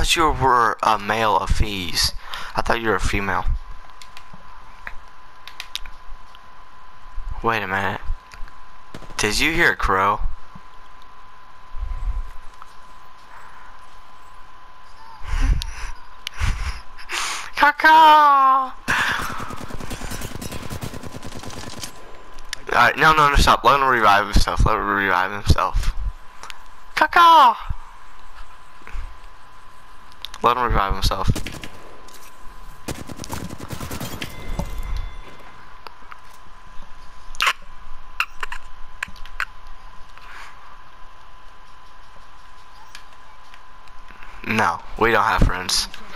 thought you were a male of fees. I thought you were a female. Wait a minute. Did you hear a crow? Caca! Alright, no, stop. Let him revive himself. Let him revive himself. Caca! Let him revive himself. No, we don't have friends.